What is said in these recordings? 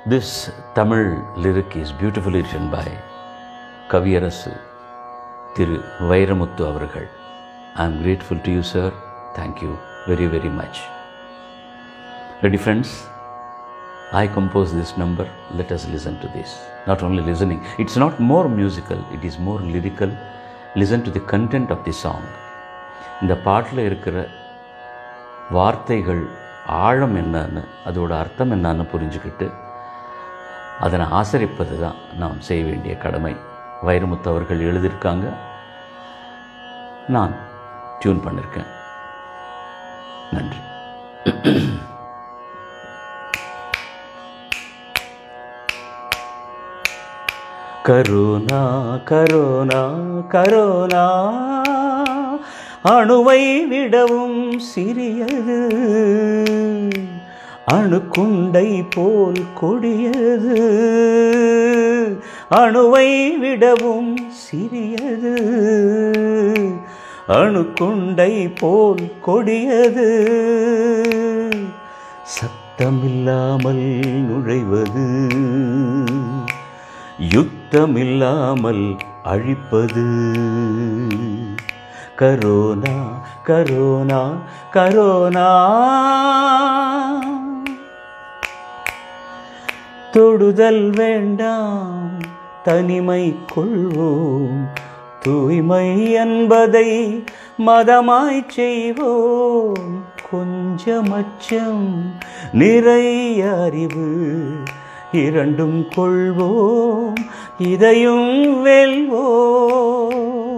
This Tamil lyric is beautifully written by Kaviyarasu Thiru Vairamuthu Avargal. I am grateful to you, sir. Thank you very, very much. Ready, friends? I composed this number. Let us listen to this. Not only listening, it's not more musical, it is more lyrical. Listen to the content of the song. இந்த பாட்டில் இருக்கிற வார்த்தைகள் ஆழம் என்னன்னு, அதோட அர்த்தம் என்னன்னு புரிஞ்சுக்கிட்டு அதனை ஆசரிப்பது தான் நாம் செய்ய வேண்டிய கடமை. வைரமுத்து அவர்கள் எழுதியிருக்காங்க, நான் டியூன் பண்ணியிருக்கேன். நன்றி. கரோனா கரோனா கரோனா அணுவை விடவும் சிறியது, அணுக்குண்டை போல் கொடியது. அணுவை விடவும் சிறியது, அணுக்குண்டை போல் கொடியது. சத்தமில்லாமல் நுழைவது, யுத்தமில்லாமல் அழிப்பது. Corona corona corona. தொடுதல் வேண்டாம், தனிமை கொள்வோம். தூய்மை என்பதை மதமாய் செய்வோம். கொஞ்சம் அச்சம், நிறைய அறிவு, இரண்டும் கொள்வோம், இதையும் வெல்வோம்.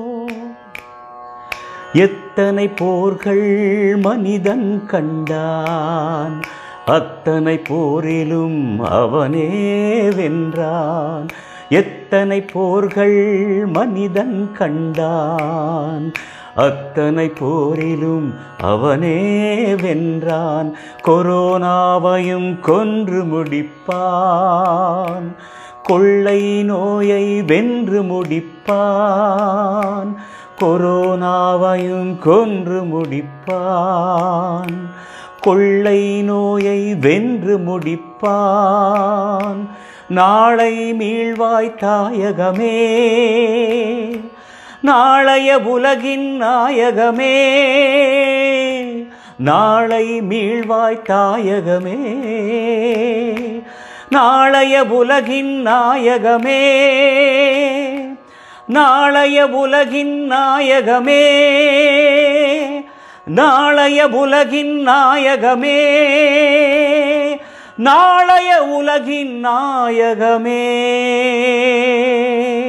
எத்தனை போர்கள் மனிதன் கண்டான், அத்தனை போரிலும் அவனே வென்றான். எத்தனை போர்கள் மனிதன் கண்டான், அத்தனை போரிலும் அவனே வென்றான். கொரோனாவையும் கொன்று முடிப்பான், கொள்ளை நோயை வென்று முடிப்பான். கொரோனாவையும் கொன்று முடிப்பான், கொள்ளை நோயை வென்று முடிப்பான். நாளை மீள்வாய் தாயகமே, நாளைய உலகின் நாயகமே. நாளை மீள்வாய் தாயகமே, நாளைய உலகின் நாயகமே. நாளைய உலகின் நாயகமே, நாளைய உலகின் நாயகமே. நாளைய உலகின் நாயகமே.